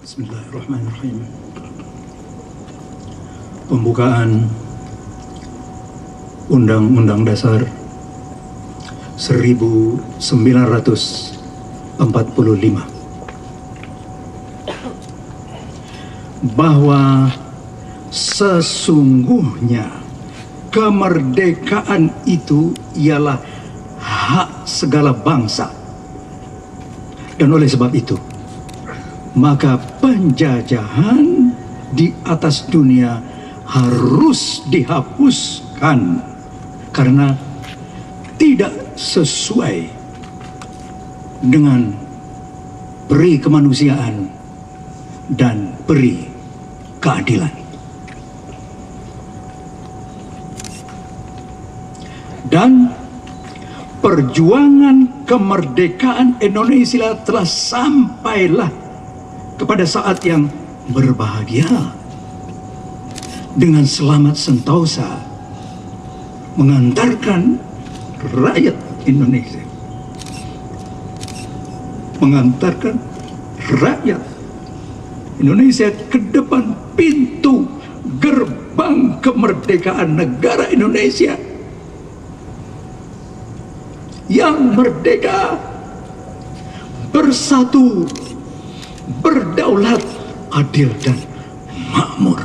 Bismillahirrahmanirrahim. Pembukaan Undang-Undang Dasar 1945 bahwa sesungguhnya kemerdekaan itu ialah hak segala bangsa, dan oleh sebab itu maka penjajahan di atas dunia harus dihapuskan karena tidak sesuai dengan peri kemanusiaan dan peri keadilan. Dan perjuangan kemerdekaan Indonesia telah sampailah kepada saat yang berbahagia dengan selamat sentosa mengantarkan rakyat Indonesia, mengantarkan rakyat Indonesia ke depan pintu gerbang kemerdekaan negara Indonesia yang merdeka, bersatu, berdaulat, adil dan makmur.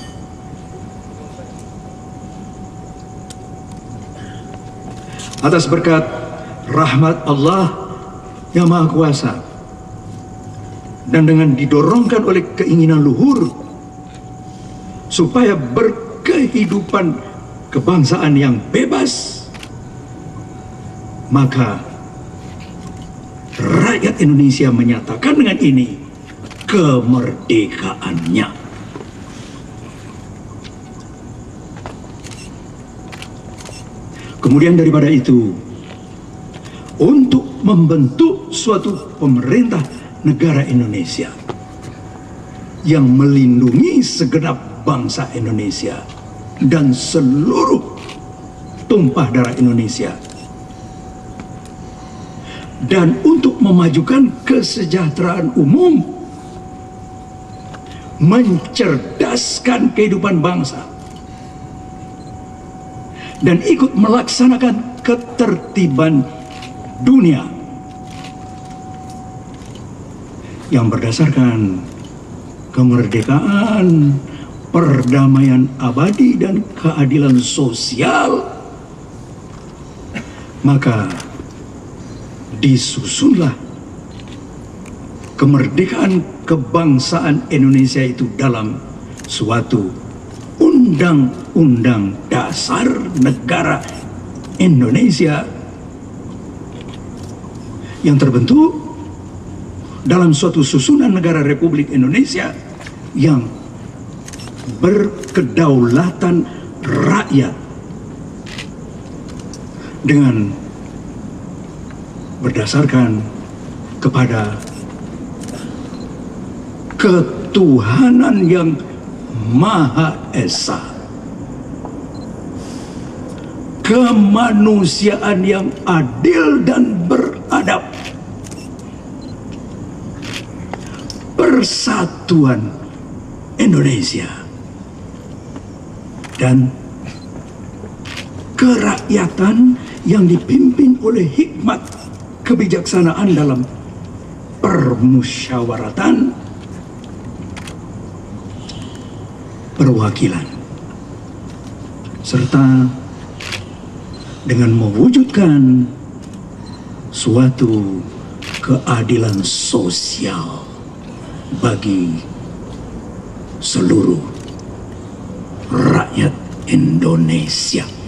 Atas berkat rahmat Allah yang Maha Kuasa dan dengan didorongkan oleh keinginan luhur supaya berkehidupan kebangsaan yang bebas, maka rakyat Indonesia menyatakan dengan ini kemerdekaannya. Kemudian daripada itu, untuk membentuk suatu pemerintah negara Indonesia yang melindungi segenap bangsa Indonesia dan seluruh tumpah darah Indonesia, dan untuk memajukan kesejahteraan umum, mencerdaskan kehidupan bangsa, dan ikut melaksanakan ketertiban dunia yang berdasarkan kemerdekaan, perdamaian abadi, dan keadilan sosial, maka disusunlah kemerdekaan kebangsaan Indonesia itu dalam suatu Undang-Undang Dasar Negara Indonesia yang terbentuk dalam suatu susunan negara Republik Indonesia yang berkedaulatan rakyat dengan berdasarkan kepada ketuhanan yang Maha Esa, kemanusiaan yang adil dan beradab, persatuan Indonesia, dan kerakyatan yang dipimpin oleh hikmat kebijaksanaan dalam permusyawaratan perwakilan, serta dengan mewujudkan suatu keadilan sosial bagi seluruh rakyat Indonesia.